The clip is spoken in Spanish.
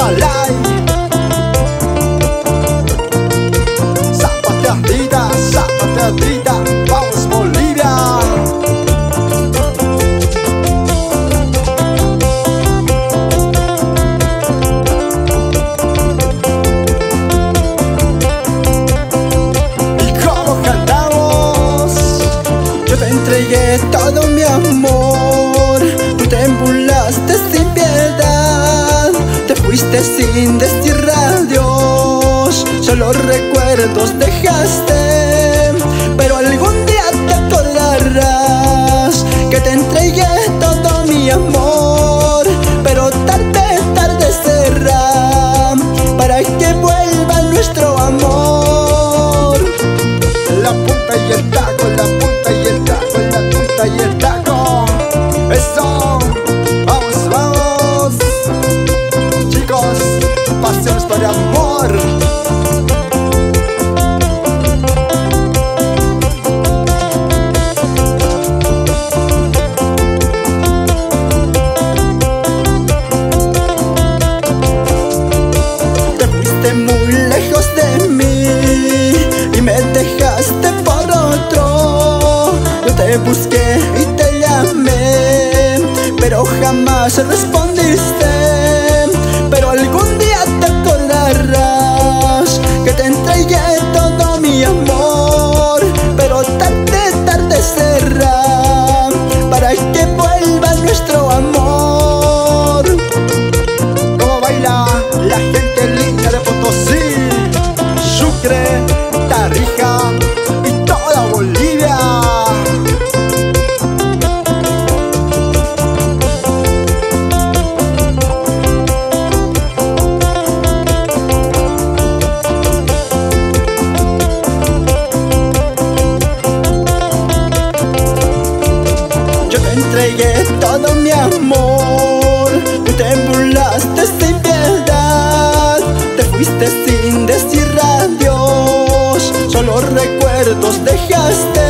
Malay, zapateadita, zapateadita, vamos Bolivia. Y como cantamos, yo te entregué todo mi amor, tú te burlaste sin piedad, te fuiste sin decir adiós, solo recuerdos dejaste, pero algún día te acordarás que te entregué todo mi amor, pero tarde, tarde será para que vuelva nuestro amor. La punta y el taco, la punta y el taco, la punta y el taco. Eso, vamos, vamos. Chicos, pasemos por amor. Te fuiste muy lejos de mí y me dejaste por otro. Yo te busqué y te llamé, pero jamás respondiste. Pero algún día te acordarás que te entregué todo mi amor, pero tarde, tarde será para que vuelva nuestro amor. ¿Cómo baila la gente linda de Potosí, Sucre, Tarija y toda Bolivia? Yo te entregué todo mi amor, tú te burlaste sin piedad, te fuiste sin decir adiós, solo recuerdos dejaste,